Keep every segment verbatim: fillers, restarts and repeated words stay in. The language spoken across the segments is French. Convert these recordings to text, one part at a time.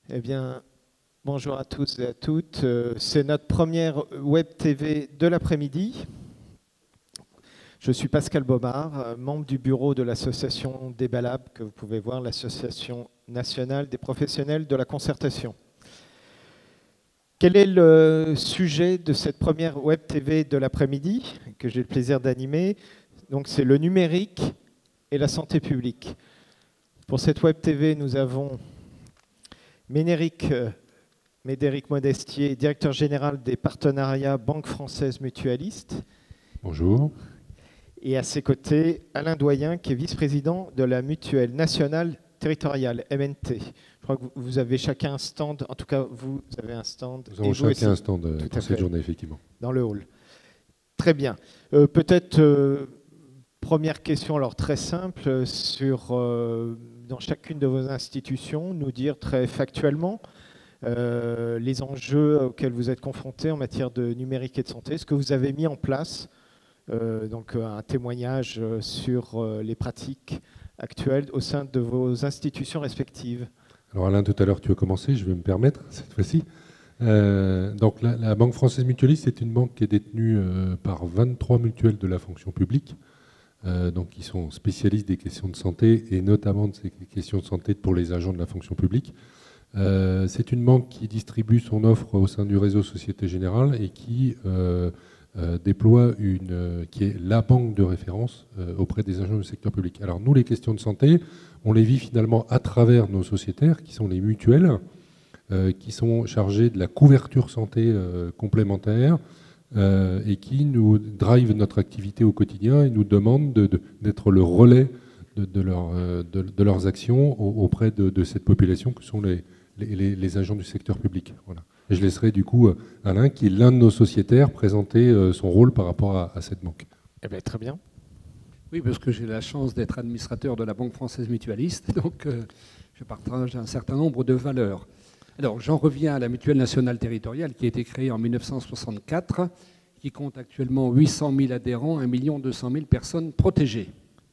Eh bien, bonjour à tous et à toutes. Euh, C'est notre première Web T V de l'après-midi. Je suis Pascal Baumard, euh, membre du bureau de l'association Débalab, que vous pouvez voir, l'association nationale des professionnels de la concertation. Quel est le sujet de cette première Web T V de l'après-midi que j'ai le plaisir d'animer? Donc, c'est le numérique et la santé publique. Pour cette Web T V, nous avons Ménéric, euh, Médéric Modestier, directeur général des partenariats Banque Française Mutualiste. Bonjour. Et à ses côtés, Alain Doyen, qui est vice-président de la Mutuelle Nationale Territoriale, M N T. Je crois que vous avez chacun un stand, en tout cas vous avez un stand. Nous avons chacun aussi un stand euh, tout pour cette journée, effectivement. Dans le hall. Très bien. Euh, Peut-être, euh, première question, alors très simple, sur, euh, dans chacune de vos institutions, nous dire très factuellement euh, les enjeux auxquels vous êtes confrontés en matière de numérique et de santé, ce que vous avez mis en place, euh, donc un témoignage sur euh, les pratiques actuelles au sein de vos institutions respectives. Alors Alain, tout à l'heure tu as commencé, je vais me permettre cette fois-ci. Euh, donc la, la Banque Française Mutualiste, c'est une banque qui est détenue euh, par vingt-trois mutuelles de la fonction publique, euh, donc qui sont spécialistes des questions de santé et notamment de ces questions de santé pour les agents de la fonction publique. Euh, c'est une banque qui distribue son offre au sein du réseau Société Générale et qui euh, euh, déploie une, euh, qui est la banque de référence euh, auprès des agents du secteur public. Alors nous, les questions de santé, on les vit finalement à travers nos sociétaires, qui sont les mutuelles, euh, qui sont chargées de la couverture santé euh, complémentaire euh, et qui nous drive notre activité au quotidien et nous demandent de, de, d'être le relais de, de, leur, de, de leurs actions auprès de, de cette population que sont les, les, les agents du secteur public. Voilà. Et je laisserai du coup Alain, qui est l'un de nos sociétaires, présenter son rôle par rapport à, à cette banque. Eh bien, très bien. Oui, parce que j'ai la chance d'être administrateur de la Banque Française Mutualiste, donc euh, je partage un certain nombre de valeurs. Alors, j'en reviens à la Mutuelle Nationale Territoriale, qui a été créée en mille neuf cent soixante-quatre, qui compte actuellement huit cent mille adhérents, un million deux cent mille personnes protégées.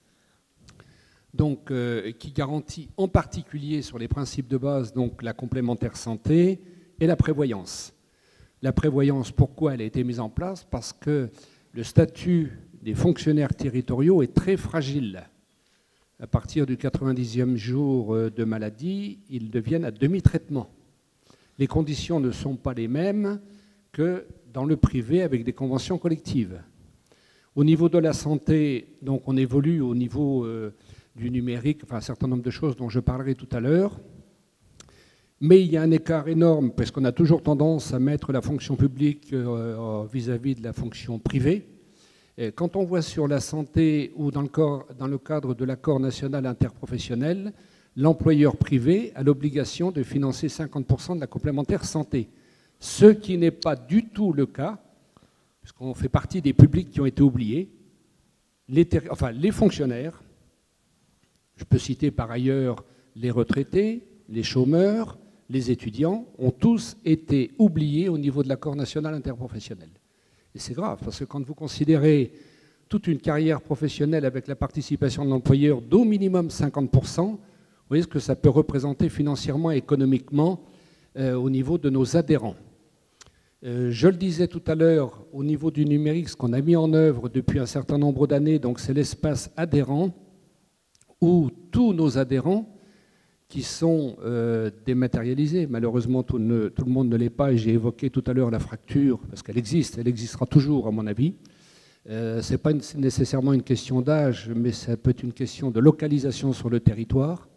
Donc, euh, qui garantit en particulier sur les principes de base donc la complémentaire santé et la prévoyance. La prévoyance, pourquoi elle a été mise en place? Parce que le statut des fonctionnaires territoriaux est très fragile. À partir du quatre-vingt-dixième jour de maladie, ils deviennent à demi-traitement. Les conditions ne sont pas les mêmes que dans le privé avec des conventions collectives. Au niveau de la santé, donc on évolue au niveau euh, du numérique, enfin un certain nombre de choses dont je parlerai tout à l'heure. Mais il y a un écart énorme, parce qu'on a toujours tendance à mettre la fonction publique euh, vis-à-vis de la fonction privée. Et quand on voit sur la santé ou dans le, corps, dans le cadre de l'accord national interprofessionnel, l'employeur privé a l'obligation de financer cinquante pour cent de la complémentaire santé. Ce qui n'est pas du tout le cas, puisqu'on fait partie des publics qui ont été oubliés, les, enfin, les fonctionnaires. Je peux citer par ailleurs les retraités, les chômeurs, les étudiants, ont tous été oubliés au niveau de l'accord national interprofessionnel. Et c'est grave, parce que quand vous considérez toute une carrière professionnelle avec la participation de l'employeur d'au minimum cinquante pour cent, vous voyez ce que ça peut représenter financièrement et économiquement euh, au niveau de nos adhérents. Euh, je le disais tout à l'heure, au niveau du numérique, ce qu'on a mis en œuvre depuis un certain nombre d'années, donc c'est l'espace adhérent, où tous nos adhérents qui sont euh, dématérialisés, malheureusement tout, ne, tout le monde ne l'est pas, et j'ai évoqué tout à l'heure la fracture, parce qu'elle existe, elle existera toujours à mon avis. Euh, ce n'est pas une, nécessairement une question d'âge, mais ça peut être une question de localisation sur le territoire.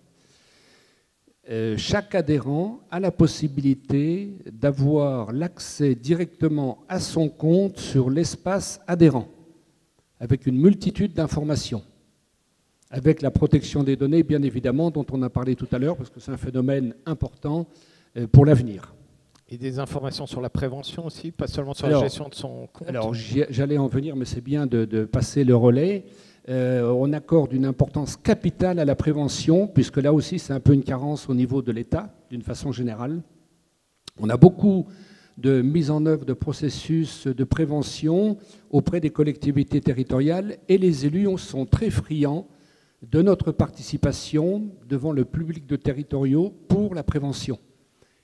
Euh, chaque adhérent a la possibilité d'avoir l'accès directement à son compte sur l'espace adhérent, avec une multitude d'informations. Avec la protection des données, bien évidemment, dont on a parlé tout à l'heure, parce que c'est un phénomène important pour l'avenir. Et des informations sur la prévention aussi, pas seulement sur alors, la gestion de son compte. Alors, j'allais en venir, mais c'est bien de, de passer le relais. Euh, on accorde une importance capitale à la prévention, puisque là aussi, c'est un peu une carence au niveau de l'État, d'une façon générale. On a beaucoup de mise en œuvre de processus de prévention auprès des collectivités territoriales, et les élus sont très friands de notre participation devant le public de territoriaux pour la prévention.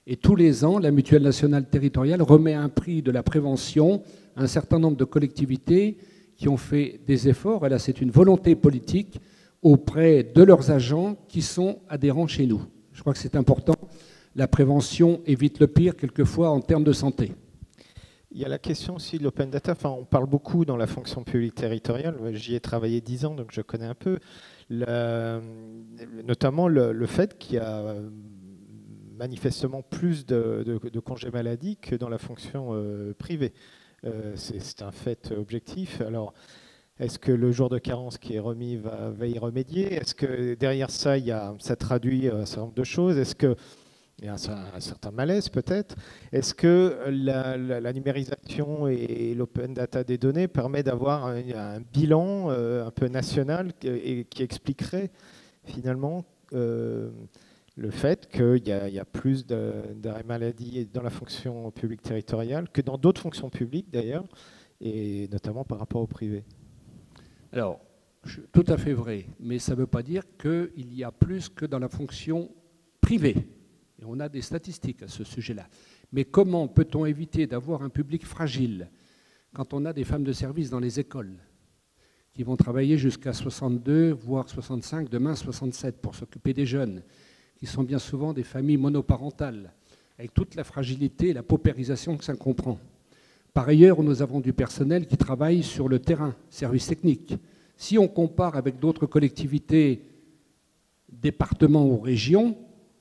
Et tous les ans, la Mutuelle nationale territoriale remet un prix de la prévention à un certain nombre de collectivités qui ont fait des efforts, et là c'est une volonté politique, auprès de leurs agents qui sont adhérents chez nous. Je crois que c'est important. La prévention évite le pire, quelquefois, en termes de santé. Il y a la question aussi de l'open data. Enfin, on parle beaucoup dans la fonction publique territoriale. J'y ai travaillé dix ans, donc je connais un peu. Le, notamment le, le fait qu'il y a manifestement plus de, de, de congés maladie que dans la fonction euh, privée. Euh, c'est un fait objectif. Alors, est-ce que le jour de carence qui est remis va, va y remédier? Est-ce que derrière ça, il y a, ça traduit un certain nombre de choses? Est-ce que il y a un, un certain malaise peut-être? Est-ce que la, la, la numérisation et l'open data des données permet d'avoir un, un bilan euh, un peu national et qui expliquerait finalement euh, le fait qu'il y, y a plus d'arrêts maladie dans la fonction publique territoriale que dans d'autres fonctions publiques d'ailleurs, et notamment par rapport au privé? Alors, tout à fait vrai, mais ça ne veut pas dire qu'il y a plus que dans la fonction privée. Et on a des statistiques à ce sujet-là. Mais comment peut-on éviter d'avoir un public fragile quand on a des femmes de service dans les écoles qui vont travailler jusqu'à soixante-deux, voire soixante-cinq, demain soixante-sept, pour s'occuper des jeunes, qui sont bien souvent des familles monoparentales, avec toute la fragilité et la paupérisation que ça comprend. Par ailleurs, nous avons du personnel qui travaille sur le terrain, service technique. Si on compare avec d'autres collectivités, départements ou régions,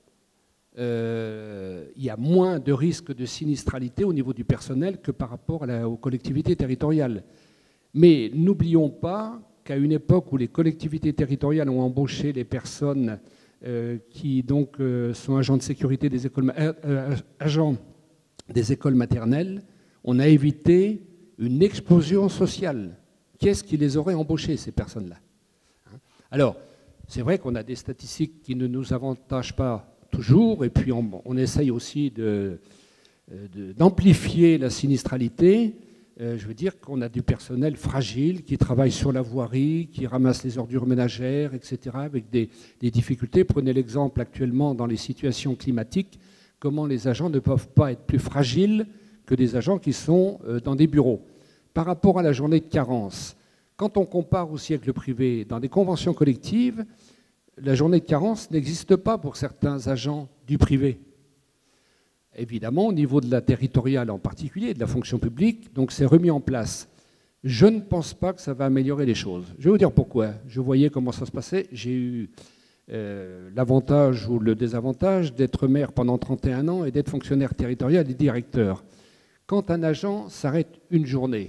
euh, il y a moins de risques de sinistralité au niveau du personnel que par rapport à la, aux collectivités territoriales. Mais n'oublions pas qu'à une époque où les collectivités territoriales ont embauché les personnes euh, qui donc, euh, sont agents de sécurité des écoles, euh, agents des écoles maternelles, on a évité une explosion sociale. Qu'est-ce qui les aurait embauchés, ces personnes-là? Alors, c'est vrai qu'on a des statistiques qui ne nous avantagent pas toujours, et puis on, on essaye aussi d'amplifier la sinistralité. Euh, je veux dire qu'on a du personnel fragile qui travaille sur la voirie, qui ramasse les ordures ménagères, et cetera, avec des, des difficultés. Prenez l'exemple actuellement dans les situations climatiques, comment les agents ne peuvent pas être plus fragiles que des agents qui sont euh, dans des bureaux. Par rapport à la journée de carence, quand on compare aussi avec le privé, dans des conventions collectives, la journée de carence n'existe pas pour certains agents du privé. Évidemment, au niveau de la territoriale en particulier, de la fonction publique, donc c'est remis en place. Je ne pense pas que ça va améliorer les choses. Je vais vous dire pourquoi. Je voyais comment ça se passait. J'ai eu euh, l'avantage ou le désavantage d'être maire pendant trente et un ans et d'être fonctionnaire territorial et directeur. Quand un agent s'arrête une journée,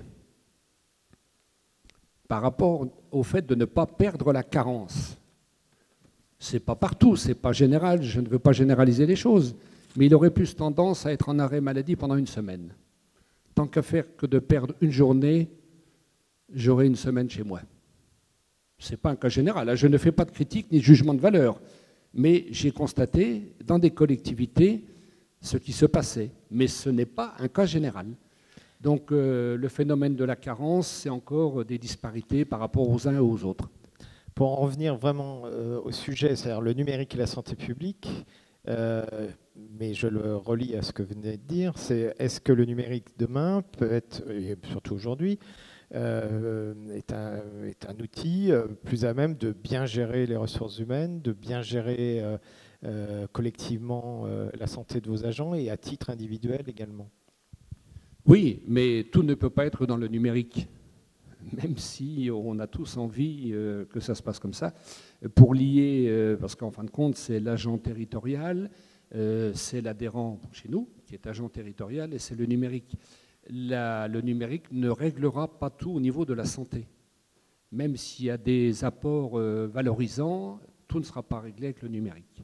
par rapport au fait de ne pas perdre la carence, c'est pas partout, c'est pas général, je ne veux pas généraliser les choses, mais il aurait plus tendance à être en arrêt maladie pendant une semaine. Tant qu'à faire que de perdre une journée, j'aurai une semaine chez moi. Ce n'est pas un cas général, je ne fais pas de critique ni de jugement de valeur, mais j'ai constaté dans des collectivités ce qui se passait, mais ce n'est pas un cas général. Donc euh, le phénomène de la carence, c'est encore des disparités par rapport aux uns et aux autres. Pour en revenir vraiment euh, au sujet, c'est-à-dire le numérique et la santé publique, euh, mais je le relie à ce que vous venez de dire, c'est est-ce que le numérique demain peut être, et surtout aujourd'hui, euh, est, un, est un outil euh, plus à même de bien gérer les ressources humaines, de bien gérer euh, euh, collectivement euh, la santé de vos agents et à titre individuel également? Oui, mais tout ne peut pas être dans le numérique, même si on a tous envie euh, que ça se passe comme ça. Pour lier, euh, parce qu'en fin de compte, c'est l'agent territorial, euh, c'est l'adhérent chez nous, qui est agent territorial, et c'est le numérique. La, le numérique ne réglera pas tout au niveau de la santé. Même s'il y a des apports euh, valorisants, tout ne sera pas réglé avec le numérique.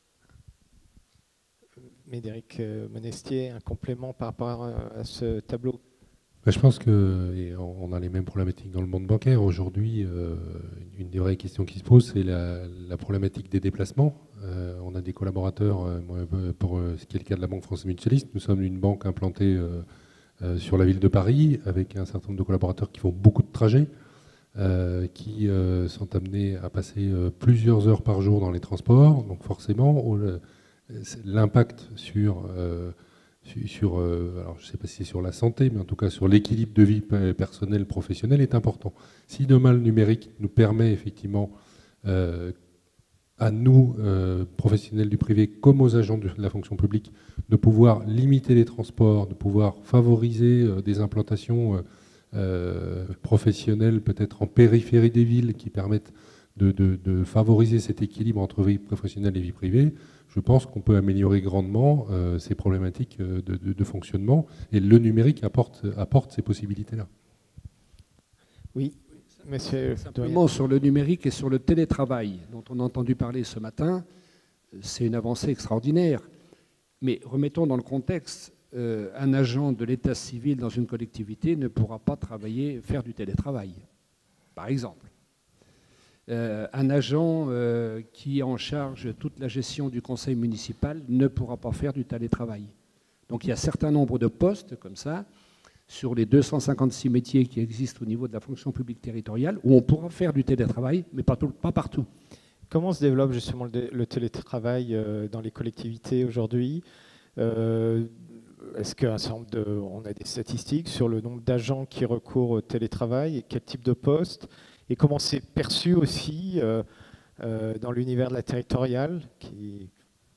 Médéric Monestier, un complément par rapport à ce tableau? Je pense qu'on a les mêmes problématiques dans le monde bancaire. Aujourd'hui, euh, une des vraies questions qui se posent, c'est la, la problématique des déplacements. Euh, on a des collaborateurs, euh, pour euh, ce qui est le cas de la Banque Française Mutualiste, nous sommes une banque implantée euh, euh, sur la ville de Paris, avec un certain nombre de collaborateurs qui font beaucoup de trajets, euh, qui euh, sont amenés à passer euh, plusieurs heures par jour dans les transports. Donc forcément, on, l'impact sur, euh, sur euh, alors je ne sais pas si c'est sur la santé, mais en tout cas sur l'équilibre de vie personnelle, professionnelle est important. Si demain le numérique nous permet effectivement euh, à nous, euh, professionnels du privé, comme aux agents de la fonction publique, de pouvoir limiter les transports, de pouvoir favoriser euh, des implantations euh, euh, professionnelles, peut-être en périphérie des villes, qui permettent de, de, de favoriser cet équilibre entre vie professionnelle et vie privée, je pense qu'on peut améliorer grandement euh, ces problématiques de, de, de fonctionnement, et le numérique apporte, apporte ces possibilités-là. Oui. Monsieur Simplement sur le numérique et sur le télétravail, dont on a entendu parler ce matin, c'est une avancée extraordinaire. Mais remettons dans le contexte, euh, un agent de l'état civil dans une collectivité ne pourra pas travailler, faire du télétravail, par exemple. Euh, un agent euh, qui est en charge de toute la gestion du conseil municipal ne pourra pas faire du télétravail. Donc il y a un certain nombre de postes comme ça, sur les deux cent cinquante-six métiers qui existent au niveau de la fonction publique territoriale, où on pourra faire du télétravail, mais pas, tout, pas partout. Comment se développe justement le, le télétravail euh, dans les collectivités aujourd'hui? euh, Est-ce qu'un certain nombre de, on a des statistiques sur le nombre d'agents qui recourent au télétravail et quel type de poste? Et comment c'est perçu aussi euh, euh, dans l'univers de la territoriale qui...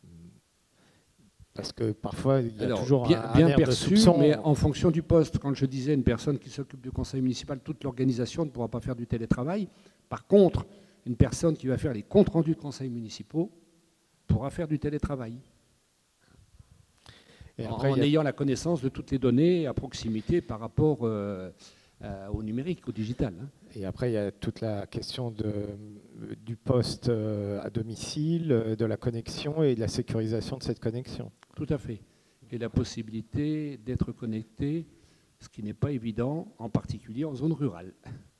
Parce que parfois, il y a Alors, toujours bien, un, bien un air perçu, de soupçon. Mais en fonction du poste, quand je disais une personne qui s'occupe du conseil municipal, toute l'organisation ne pourra pas faire du télétravail. Par contre, une personne qui va faire les comptes rendus de conseils municipaux pourra faire du télétravail. Et après, en a... ayant la connaissance de toutes les données à proximité par rapport euh, euh, au numérique, au digital. Hein. Et après, il y a toute la question de, du poste à domicile, de la connexion et de la sécurisation de cette connexion. Tout à fait. Et la possibilité d'être connecté, ce qui n'est pas évident, en particulier en zone rurale.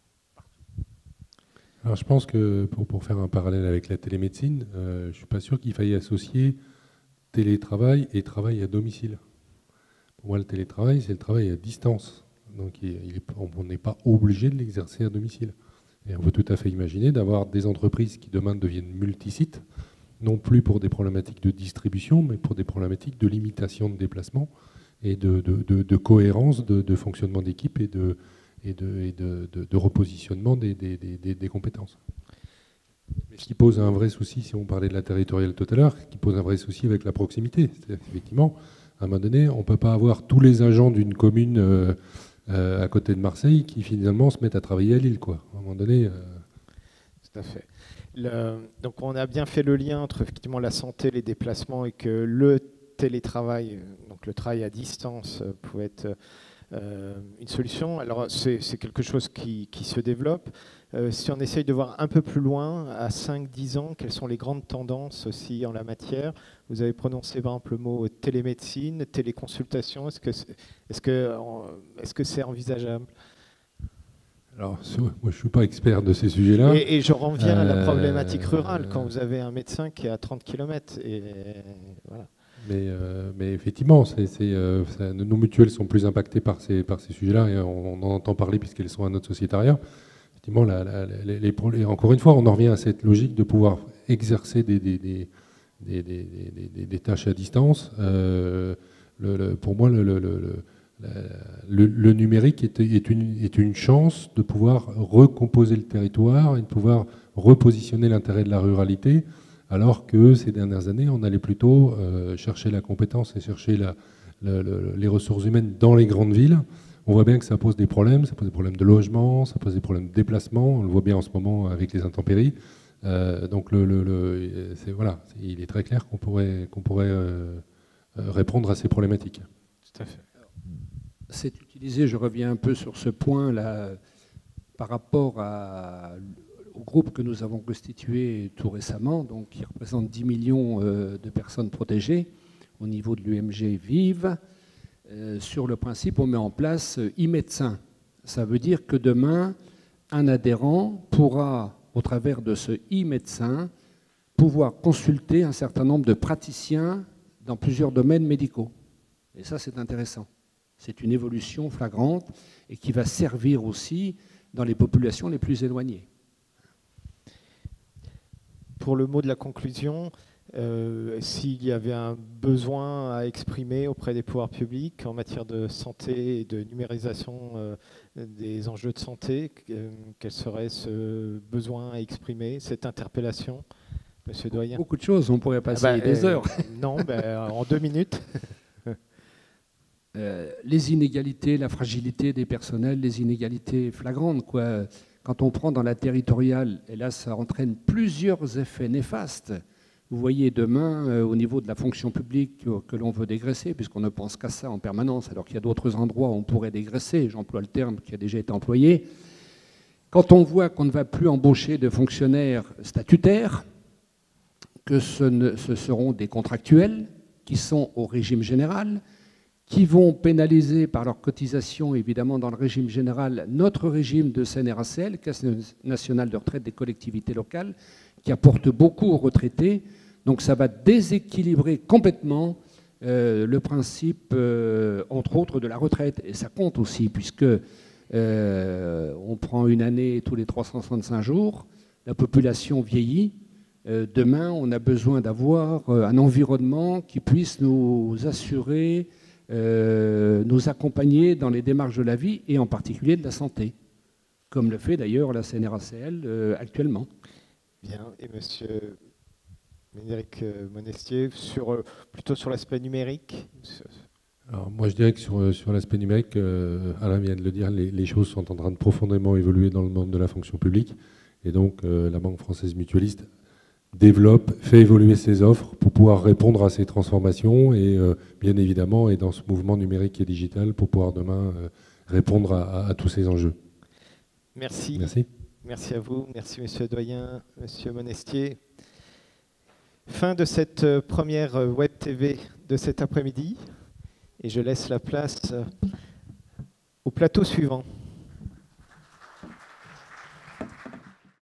Alors je pense que pour, pour faire un parallèle avec la télémédecine, euh, je ne suis pas sûr qu'il faille associer télétravail et travail à domicile. Pour moi, le télétravail, c'est le travail à distance. Donc il, il est, on n'est pas obligé de l'exercer à domicile. Et on peut tout à fait imaginer d'avoir des entreprises qui demain deviennent multisites, non plus pour des problématiques de distribution, mais pour des problématiques de limitation de déplacement et de, de, de, de cohérence de, de fonctionnement d'équipe et, de, et, de, et de, de, de repositionnement des, des, des, des compétences. Ce qui pose un vrai souci, si on parlait de la territoriale tout à l'heure, qui pose un vrai souci avec la proximité. C'est-à-dire qu'effectivement, à un moment donné, on ne peut pas avoir tous les agents d'une commune euh, euh, à côté de Marseille qui finalement se mettent à travailler à Lille, quoi. À un moment donné... Euh... Tout à fait. Le, donc on a bien fait le lien entre effectivement la santé, les déplacements et que le télétravail, donc le travail à distance, pouvait être euh, une solution. Alors c'est, c'est quelque chose qui, qui se développe. Euh, si on essaye de voir un peu plus loin, à cinq dix ans, quelles sont les grandes tendances aussi en la machère? Vous avez prononcé par exemple le mot télémédecine, téléconsultation. Est-ce que c'est, est-ce que, est-ce que c'est envisageable? Alors, moi, je ne suis pas expert de ces sujets-là. Et, et je reviens euh, à la problématique rurale, quand vous avez un médecin qui est à trente kilomètres. Et, voilà. mais, euh, mais effectivement, c'est, c'est, euh, ça, nos mutuelles sont plus impactées par ces, par ces sujets-là, et on, on en entend parler puisqu'elles sont à notre sociétariat. Effectivement, la, la, les, les, les, encore une fois, on en revient à cette logique de pouvoir exercer des, des, des, des, des, des, des, des tâches à distance. Euh, le, le, pour moi, le... le, le Le, le numérique est, est, une, est une chance de pouvoir recomposer le territoire et de pouvoir repositionner l'intérêt de la ruralité, alors que ces dernières années, on allait plutôt euh, chercher la compétence et chercher la, la, la, les ressources humaines dans les grandes villes. On voit bien que ça pose des problèmes, ça pose des problèmes de logement, ça pose des problèmes de déplacement, on le voit bien en ce moment avec les intempéries. Euh, donc le, le, le, c'est, voilà, il est très clair qu'on pourrait, qu'on pourrait euh, répondre à ces problématiques. Tout à fait. C'est utilisé, je reviens un peu sur ce point là, par rapport à, au groupe que nous avons constitué tout récemment, donc qui représente dix millions euh, de personnes protégées au niveau de l'U M G Vive. Euh, sur le principe, on met en place euh, e-médecin. Ça veut dire que demain, un adhérent pourra, au travers de ce e-médecin, pouvoir consulter un certain nombre de praticiens dans plusieurs domaines médicaux. Et ça, c'est intéressant. C'est une évolution flagrante et qui va servir aussi dans les populations les plus éloignées. Pour le mot de la conclusion, euh, s'il y avait un besoin à exprimer auprès des pouvoirs publics en matière de santé et de numérisation euh, des enjeux de santé, euh, quel serait ce besoin à exprimer, cette interpellation, Monsieur Doyen? Beaucoup de choses, on pourrait passer ah bah, des euh, heures. Non, bah, en deux minutes. Euh, les inégalités, la fragilité des personnels, les inégalités flagrantes, quoi. Quand on prend dans la territoriale, et là ça entraîne plusieurs effets néfastes. Vous voyez demain, euh, au niveau de la fonction publique que, que l'on veut dégraisser, puisqu'on ne pense qu'à ça en permanence, alors qu'il y a d'autres endroits où on pourrait dégraisser, j'emploie le terme qui a déjà été employé. Quand on voit qu'on ne va plus embaucher de fonctionnaires statutaires, que ce, ne, ce seront des contractuels qui sont au régime général, qui vont pénaliser par leur cotisation, évidemment, dans le régime général, notre régime de C N R A C L, Caisse nationale de retraite des collectivités locales, qui apporte beaucoup aux retraités. Donc ça va déséquilibrer complètement euh, le principe, euh, entre autres, de la retraite. Et ça compte aussi, puisque euh, on prend une année tous les trois cent soixante-cinq jours, la population vieillit. Euh, demain, on a besoin d'avoir euh, un environnement qui puisse nous assurer Euh, nous accompagner dans les démarches de la vie et en particulier de la santé, comme le fait d'ailleurs la C N R A C L euh, actuellement. Bien, et Monsieur Médéric Monestier, sur, euh, plutôt sur l'aspect numérique? Alors, moi, je dirais que sur, sur l'aspect numérique, euh, Alain vient de le dire, les, les choses sont en train de profondément évoluer dans le monde de la fonction publique. Et donc, euh, la Banque française mutualiste développe, fait évoluer ses offres pour pouvoir répondre à ces transformations et euh, bien évidemment est dans ce mouvement numérique et digital pour pouvoir demain euh, répondre à, à, à tous ces enjeux. Merci. Merci. Merci à vous. Merci Monsieur Doyen, Monsieur Monestier. Fin de cette première Web T V de cet après-midi et je laisse la place au plateau suivant.